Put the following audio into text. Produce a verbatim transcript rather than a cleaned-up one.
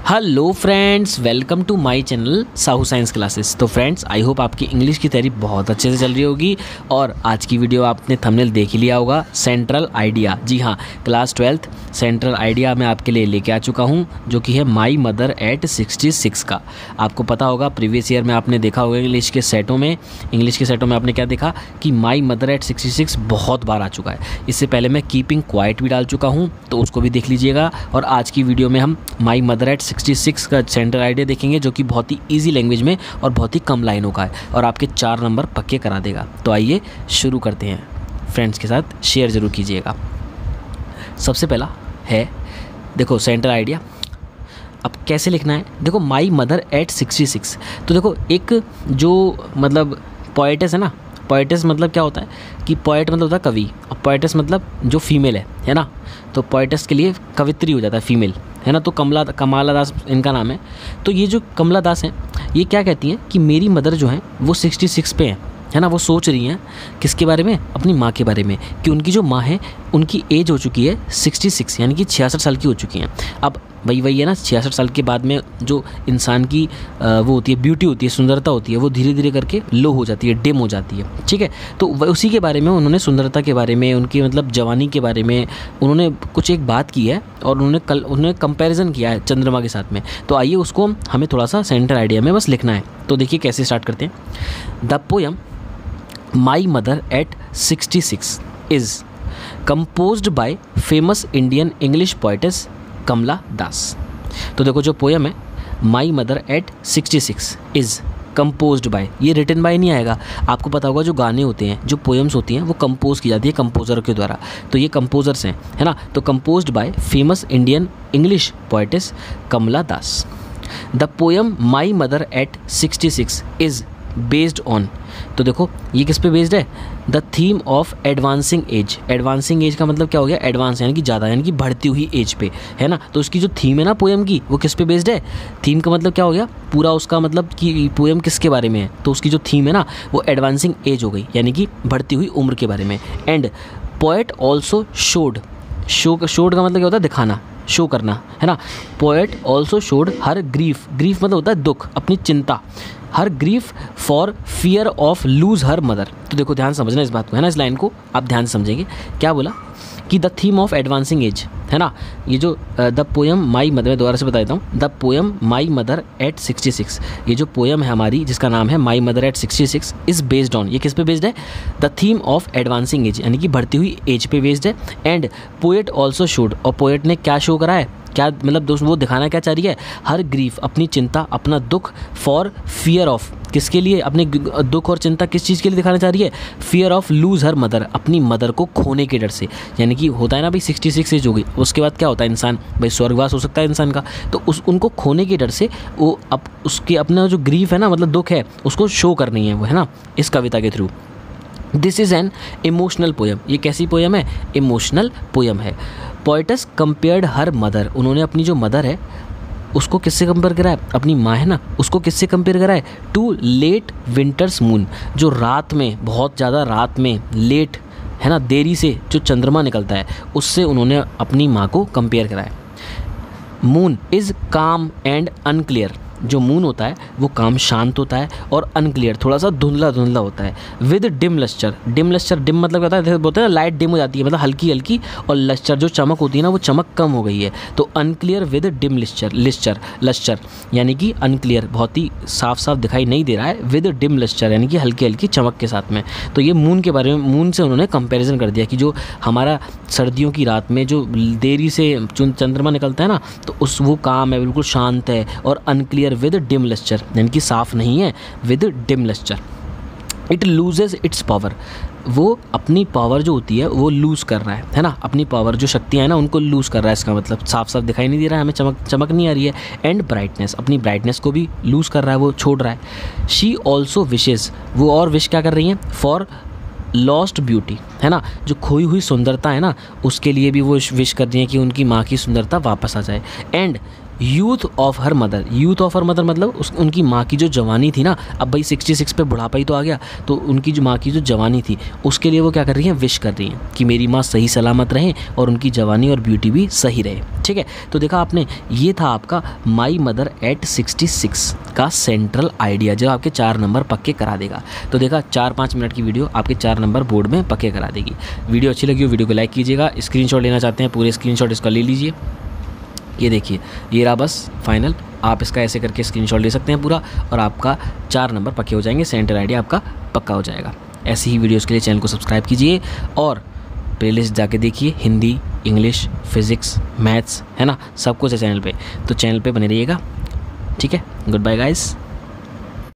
Hello friends, welcome to my channel Sahu science classes. तो friends, I hope आपकी English की तैयारी बहुत अच्छे से चल रही होगी और आज की वीडियो आपने थंबनेल देख ही लिया होगा, सेंट्रल आइडिया। जी हाँ, क्लास ट्वेल्थ सेंट्रल आइडिया मैं आपके लिए लेके आ चुका हूँ, जो कि है my mother at sixty six का। आपको पता होगा प्रीवियस ईयर में आपने देखा होगा इंग्लिश के सेटों में इंग्लिश के सेटों में आपने क्या देखा कि my mother at sixty six बहुत बार आ चुका है। इससे पहले मैं कीपिंग क्वाइट भी डाल चुका हूँ, तो उसको भी देख लीजिएगा। और आज की वीडियो में हम my mother at sixty six का सेंट्रल आइडिया देखेंगे, जो कि बहुत ही इजी लैंग्वेज में और बहुत ही कम लाइनों का है और आपके चार नंबर पक्के करा देगा। तो आइए शुरू करते हैं। फ्रेंड्स के साथ शेयर ज़रूर कीजिएगा। सबसे पहला है, देखो सेंट्रल आइडिया। अब कैसे लिखना है, देखो my mother at sixty six. तो देखो एक जो मतलब पोएटेस है ना, पोएटेस मतलब क्या होता है कि पोएट मतलब होता है कवि, और पोएटेस मतलब जो फीमेल है है ना। तो पोएटेस के लिए कवित्री हो जाता है फीमेल, है ना। तो कमला कमला दास इनका नाम है। तो ये जो कमला दास हैं, ये क्या कहती हैं कि मेरी मदर जो है वो सिक्सटी सिक्स पे हैं, है ना। वो सोच रही हैं किसके बारे में, अपनी माँ के बारे में, कि उनकी जो माँ है उनकी एज हो चुकी है सिक्सटी सिक्स, यानी कि छियासठ साल की हो चुकी हैं। अब वही वही है ना, छियासठ साल के बाद में जो इंसान की वो होती है, ब्यूटी होती है, सुंदरता होती है, वो धीरे धीरे करके लो हो जाती है, डिम हो जाती है। ठीक है, तो उसी के बारे में उन्होंने, सुंदरता के बारे में, उनकी मतलब जवानी के बारे में उन्होंने कुछ एक बात की है और उन्होंने कल उन्होंने कंपैरिजन किया है चंद्रमा के साथ में। तो आइए उसको हमें थोड़ा सा सेंट्रल आइडिया में बस लिखना है। तो देखिए कैसे स्टार्ट करते हैं। The poem my mother at sixty six is composed by famous Indian English poetess Kamala Das. तो देखो जो पोयम है my mother at sixty six is composed by, ये रिटन बाय नहीं आएगा। आपको पता होगा जो गाने होते हैं, जो पोएम्स होती हैं, वो कंपोज की जाती है कंपोज़र के द्वारा। तो ये कंपोजर्स हैं, है ना। तो composed by famous Indian English poetess Kamala Das. The poem my mother at sixty six is based on, तो देखो ये किस पे बेस्ड है, the theme of advancing age. Advancing age का मतलब क्या हो गया, एडवांस यानी कि ज़्यादा, यानी कि बढ़ती हुई एज पे, है ना। तो उसकी जो थीम है ना पोएम की, वो किस पे बेस्ड है। थीम का मतलब क्या हो गया, पूरा उसका मतलब कि पोएम किसके बारे में है, तो उसकी जो थीम है ना वो एडवांसिंग एज हो गई, यानी कि बढ़ती हुई उम्र के बारे में। And poet also showed, show showed का मतलब क्या होता है, दिखाना, शो करना, है ना। Poet also showed her grief, grief मतलब होता है दुख, अपनी चिंता, her grief for fear of lose her mother. तो देखो ध्यान समझना इस बात को, है ना। इस लाइन को आप ध्यान से समझेंगे। क्या बोला कि the theme of advancing age, है ना। ये जो द पोयम माई मदर, मैं दोबारा से बता देता हूँ, the poem my mother at sixty six, ये जो पोयम है हमारी जिसका नाम है my mother at sixty six is based on, ये किस पे बेस्ड है, the theme of advancing age, यानी कि बढ़ती हुई एज पे बेस्ड है। एंड पोएट ऑल्सो शोड, और पोएट ने क्या शो करा है, क्या मतलब दोस्त वो दिखाना क्या चाह रही है, हर ग्रीफ, अपनी चिंता, अपना दुख, फॉर फियर ऑफ, किसके लिए, अपने दुख और चिंता किस चीज़ के लिए दिखाना चाह रही है, fear of lose her mother, अपनी मदर को खोने के डर से। यानी कि होता है ना भाई सिक्सटी सिक्स एज हो गई, उसके बाद क्या होता है, इंसान भाई स्वर्गवास हो सकता है इंसान का, तो उस उनको खोने के डर से वो अब उसके अपना जो ग्रीफ है ना, मतलब दुख है, उसको शो करनी है वो, है ना, इस कविता के through. This is an emotional poem, ये कैसी पोयम है, इमोशनल पोयम है। पोएटस कंपेयर्ड हर मदर, उन्होंने अपनी जो मदर है उसको किससे कंपेयर करा है, अपनी माँ है ना, उसको किससे कंपेयर करा है, टू लेट विंटर्स मून, जो रात में, बहुत ज़्यादा रात में, लेट है ना, देरी से जो चंद्रमा निकलता है, उससे उन्होंने अपनी माँ को कंपेयर करा है। Moon is calm and unclear, जो मून होता है वो काम शांत होता है और अनक्लियर, थोड़ा सा धुंधला धुंधला होता है। With dim lustre, dim lustre, dim मतलब क्या होता है, बोलते हैं ना लाइट डिम हो जाती है, मतलब हल्की हल्की, और लस्टर जो चमक होती है ना वो चमक कम हो गई है। तो unclear with dim lister, lister lustre यानी कि अनक्लियर, बहुत ही साफ साफ दिखाई नहीं दे रहा है, विद डिम लस्टर यानी कि हल्की हल्की चमक के साथ में। तो ये मून के बारे में, मून से उन्होंने कंपेरिजन कर दिया कि जो हमारा सर्दियों की रात में जो देरी से चंद्रमा निकलता है ना, तो उस वो काम है, बिल्कुल शांत है, और अनक्लियर विद डिम लस्टर यानी कि साफ नहीं है, with dim lustre. It loses its power, वो अपनी पावर जो होती है वो लूज़ कर रहा है, है ना, अपनी पावर जो शक्तियाँ हैं ना उनको लूज़ कर रहा है, इसका मतलब साफ साफ दिखाई नहीं दे रहा है हमें, चमक चमक नहीं आ रही है। एंड ब्राइटनेस, अपनी ब्राइटनेस को भी लूज़ कर रहा है, वो छोड़ रहा है। शी ऑल्सो विशेज़, वो और विश क्या कर रही हैं, फॉर लॉस्ट ब्यूटी, है ना, जो खोई हुई सुंदरता है ना, उसके लिए भी वो विश कर रही हैं कि उनकी माँ की सुंदरता वापस आ जाए। And youth of her mother. Youth of her mother मतलब उस उनकी माँ की जो जवानी थी ना, अब भाई सिक्सटी सिक्स पे बुढ़ापा ही तो आ गया, तो उनकी जो माँ की जो जवानी थी उसके लिए वो क्या कर रही हैं, विश कर रही हैं कि मेरी माँ सही सलामत रहें और उनकी जवानी और ब्यूटी भी सही रहे। ठीक है, तो देखा आपने, ये था आपका my mother at sixty six का सेंट्रल आइडिया जो आपके चार नंबर पक्के करा देगा। तो देखा, चार पाँच मिनट की वीडियो आपके चार नंबर बोर्ड में पक्के करा देगी। वीडियो अच्छी लगी हो वीडियो को लाइक कीजिएगा। स्क्रीनशॉट लेना चाहते हैं पूरे स्क्रीनशॉट इसका ले लीजिए। ये देखिए, ये रहा बस फाइनल। आप इसका ऐसे करके स्क्रीनशॉट ले सकते हैं पूरा, और आपका चार नंबर पक्के हो जाएंगे, सेंट्रल आइडिया आपका पक्का हो जाएगा। ऐसी ही वीडियोस के लिए चैनल को सब्सक्राइब कीजिए और प्लेलिस्ट जाके देखिए, हिंदी, इंग्लिश, फिज़िक्स, मैथ्स, है ना, सब कुछ है चैनल पे। तो चैनल पे बने रहिएगा। ठीक है, गुड बाय गाइस।